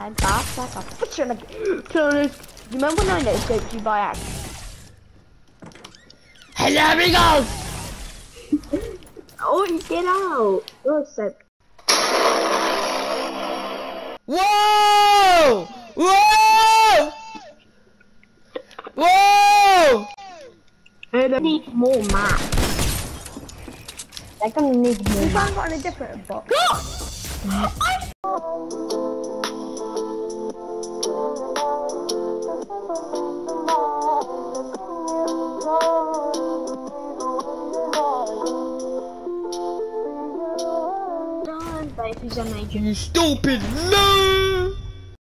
I'm fast like a butcher. You remember when I no-scoped you by accident? Hello, amigos! Oh, get out! Oh, so. Whoa! Whoa! Whoa! I need more maps. They're gonna need more We maps. found one in a different box. Babies are making. You stupid loser!